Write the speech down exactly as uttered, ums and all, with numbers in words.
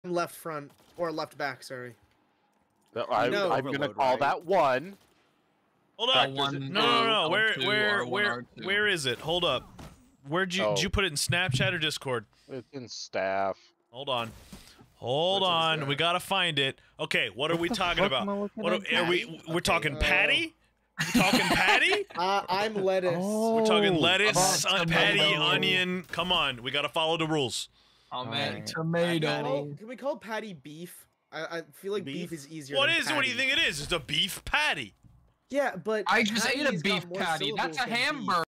left front or left back. Sorry. No, I, No. I'm gonna Overload, call right? that one. Hold Uh, up. one, no, two, no, no. L Where, two, where, R one, where, R two. where is it? Hold up. Where'd you? Oh. Did you put it in Snapchat or Discord? It's in staff. Hold on. Hold Which is on. that? We gotta find it. Okay. What are we talking about? What are, are we? We're talking Uh, patty. We're talking patty. Uh, I'm lettuce. We're talking lettuce, about on patty, tomato. onion. Come on. We gotta follow the rules. Oh man, Alright. tomato. Patty- Can we call patty beef? I, I feel like beef, Beef? is easier. What than is it? What do you patty. think it is? It's a beef patty. Yeah, but I just ate a patty's got beef more patty. That's syllables a than beef. hamburger.